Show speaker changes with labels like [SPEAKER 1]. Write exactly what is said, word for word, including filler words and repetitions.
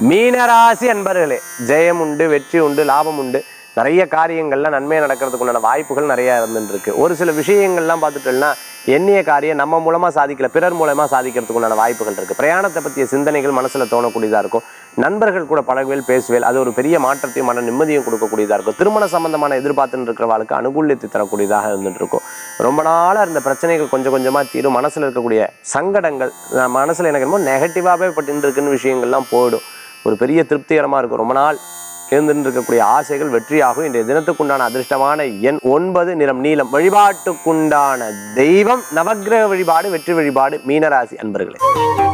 [SPEAKER 1] மீனராசி அன்பர்களே, ஜெயம் உண்டு, வெற்றி உண்டு, லாபம் உண்டு. நிறைய காரியங்கள்லாம் நன்மையாக நடக்கிறதுக்கு உண்டான வாய்ப்புகள் நிறையா இருந்துட்டு இருக்கு. ஒரு சில விஷயங்கள்லாம் பார்த்துட்டோம்னா எண்ணிய காரியம் நம்ம மூலமாக சாதிக்கல, பிறர் மூலமாக சாதிக்கிறதுக்கு உண்டான வாய்ப்புகள் இருக்குது. பிரயாணத்தை பற்றிய சிந்தனைகள் மனசில் தோணக்கூடியதாக இருக்கும். நண்பர்கள் கூட பழகுவேல், பேசுவேல், அது ஒரு பெரிய மாற்றத்தையும் மன நிம்மதியும் கொடுக்கக்கூடியதாக இருக்கும். திருமண சம்பந்தமான எதிர்பார்த்துன்னு இருக்கிறவர்களுக்கு அனுகூலியத்தை தரக்கூடியதாக இருந்துட்டு இருக்கும். ரொம்ப நாளாக இருந்த பிரச்சனைகள் கொஞ்சம் கொஞ்சமாக தீரும். மனசில் இருக்கக்கூடிய சங்கடங்கள், மனசில் எனக்கு என்னமோ நெகட்டிவாகவே பட்டு இருக்குன்னு விஷயங்கள்லாம் போயிடும். ஒரு பெரிய திருப்திகரமாக இருக்கும். ரொம்ப நாள் இருந்துட்டு இருக்கக்கூடிய ஆசைகள் வெற்றியாகும். இன்றைய தினத்துக்குண்டான அதிர்ஷ்டமான எண் ஒன்பது, நிறம் நீலம். வழிபாட்டுக்குண்டான தெய்வம் நவக்கிரக வழிபாடு, வெற்றி வழிபாடு. மீனராசி அன்பர்களே.